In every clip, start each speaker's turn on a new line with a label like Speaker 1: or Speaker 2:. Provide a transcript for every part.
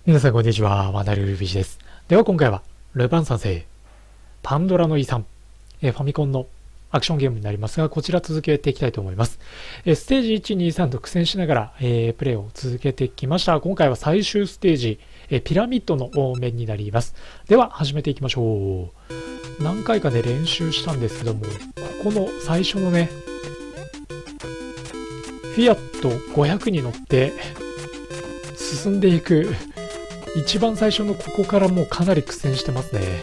Speaker 1: 皆さんこんにちは、ワナルルビシです。では今回は、ルパン三世、パンドラの遺産、ファミコンのアクションゲームになりますが、こちら続けていきたいと思います。ステージ1、2、3と苦戦しながら、プレイを続けてきました。今回は最終ステージ、ピラミッドの面になります。では始めていきましょう。何回かね、練習したんですけども、ここの最初のね、フィアット500に乗って進んでいく一番最初のここからもうかなり苦戦してますね。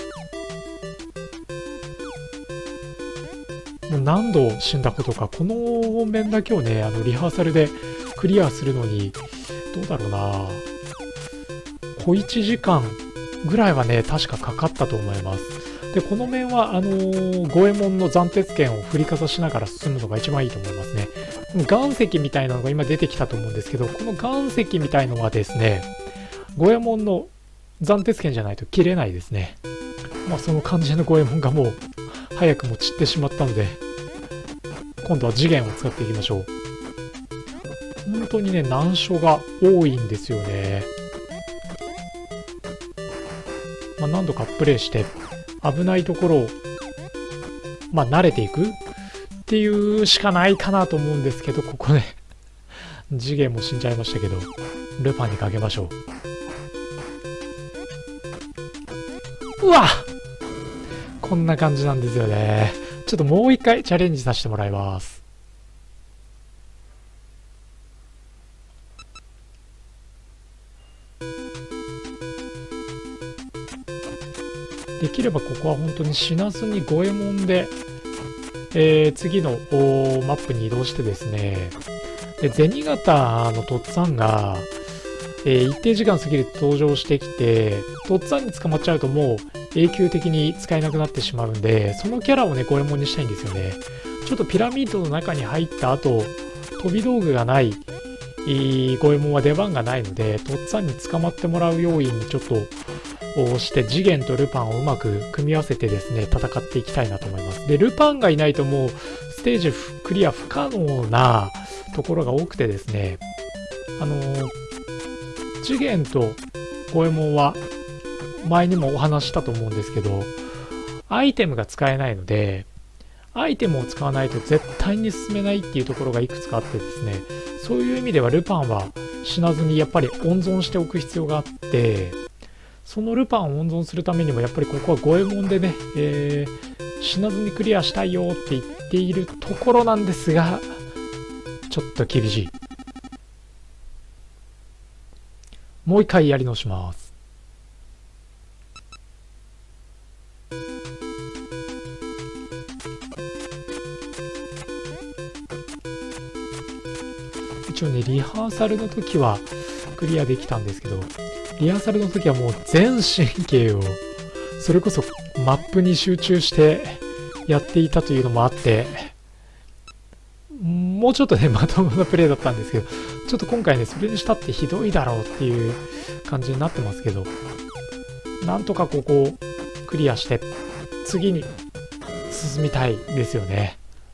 Speaker 1: もう何度死んだことか、この面だけをね、リハーサルでクリアするのに、どうだろうな、小1時間ぐらいはね、確かかかったと思います。で、この面は、五右衛門の斬鉄剣を振りかざしながら進むのが一番いいと思いますね。岩石みたいなのが今出てきたと思うんですけど、この岩石みたいのはですね、五右衛門の斬鉄剣じゃないと切れないですね。まあその肝心の五右衛門がもう早くも散ってしまったので、今度は次元を使っていきましょう。本当にね、難所が多いんですよね。まあ何度かプレイして危ないところをまあ慣れていくっていうしかないかなと思うんですけど、ここね次元も死んじゃいましたけど、ルパンにかけましょう。うわ、こんな感じなんですよね。ちょっともう一回チャレンジさせてもらいます。できればここは本当に死なずに五右衛門で、次のマップに移動してですね、で銭形のとっつぁんが、一定時間過ぎると登場してきて、とっつぁんに捕まっちゃうともう永久的に使えなくなってしまうんで、そのキャラをね、五右衛門にしたいんですよね。ちょっとピラミッドの中に入った後、飛び道具がない五右衛門は出番がないので、とっつぁんに捕まってもらう要因にちょっとして次元とルパンをうまく組み合わせてですね、戦っていきたいなと思います。で、ルパンがいないともうステージクリア不可能なところが多くてですね、次元と五右衛門は前にもお話したと思うんですけど、アイテムが使えないので、アイテムを使わないと絶対に進めないっていうところがいくつかあってですね、そういう意味ではルパンは死なずにやっぱり温存しておく必要があって、そのルパンを温存するためにもやっぱりここは五右衛門でね、死なずにクリアしたいよって言っているところなんですが、ちょっと厳しい。もう一回やり直します。一応ね、リハーサルの時はクリアできたんですけど、リハーサルの時はもう全神経をそれこそマップに集中してやっていたというのもあって、もうちょっとねまともなプレイだったんですけど、ちょっと今回ねそれにしたってひどいだろうっていう感じになってますけど、なんとかここをクリアして次に進みたいですよね。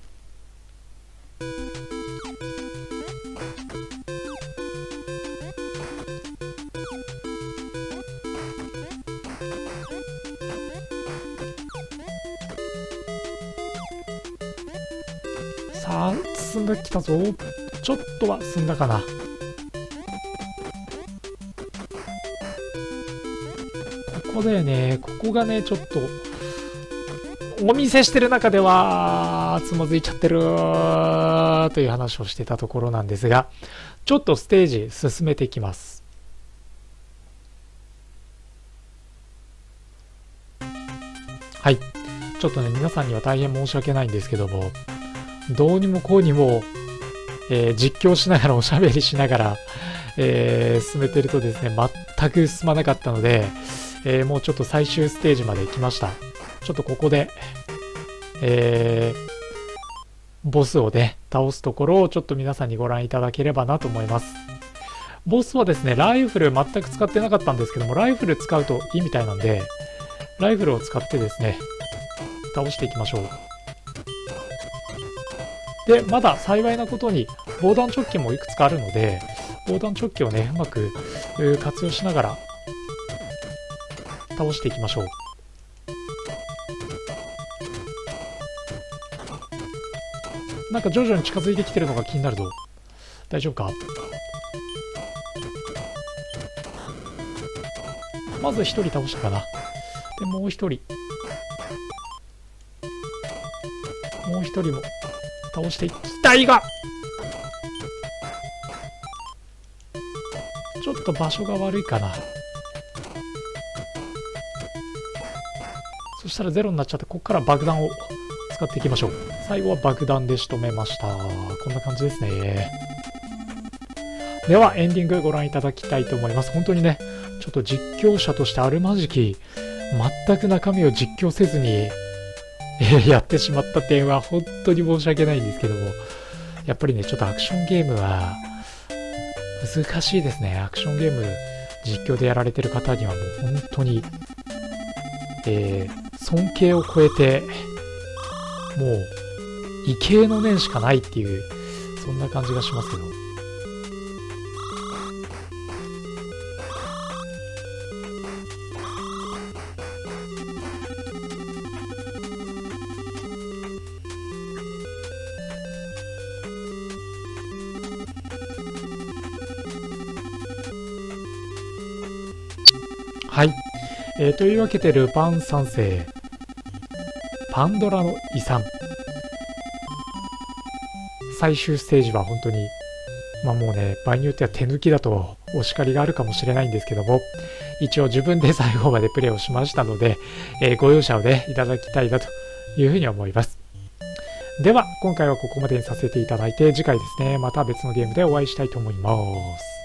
Speaker 1: さあ進んできたぞ。ちょっとは進んだかな。ここだよね。ここがねちょっとお見せしてる中ではつまずいちゃってるという話をしてたところなんですが、ちょっとステージ進めていきます。はい、ちょっとね皆さんには大変申し訳ないんですけども、どうにもこうにも、実況しながらおしゃべりしながら、進めてるとですね全く進まなかったので、もうちょっと最終ステージまで来ました。ちょっとここで、ボスをね倒すところをちょっと皆さんにご覧いただければなと思います。ボスはですねライフル全く使ってなかったんですけども、ライフル使うといいみたいなんで、ライフルを使ってですね倒していきましょう。で、まだ幸いなことに防弾チョッキもいくつかあるので、 防弾チョッキをね、うまく活用しながら倒していきましょう。なんか徐々に近づいてきてるのが気になるぞ。大丈夫か？まず1人倒したかな。で、もう1人。もう1人も倒していきたいが、ちょっと場所が悪いかな。そしたらゼロになっちゃって、ここから爆弾を使っていきましょう。最後は爆弾で仕留めました。こんな感じですね。ではエンディングご覧いただきたいと思います。本当にね、ちょっと実況者としてあるまじき全く中身を実況せずにやってしまった点は本当に申し訳ないんですけども、やっぱりね、ちょっとアクションゲームは難しいですね。アクションゲーム実況でやられてる方にはもう本当に、尊敬を超えてもう畏敬の念しかないっていう、そんな感じがしますけど。はい、というわけでルパン三世パンドラの遺産最終ステージは本当にもうね、場合によっては手抜きだとお叱りがあるかもしれないんですけども、一応自分で最後までプレイをしましたので、ご容赦をねいただきたいなというふうに思います。では今回はここまでにさせていただいて、次回ですね、また別のゲームでお会いしたいと思います。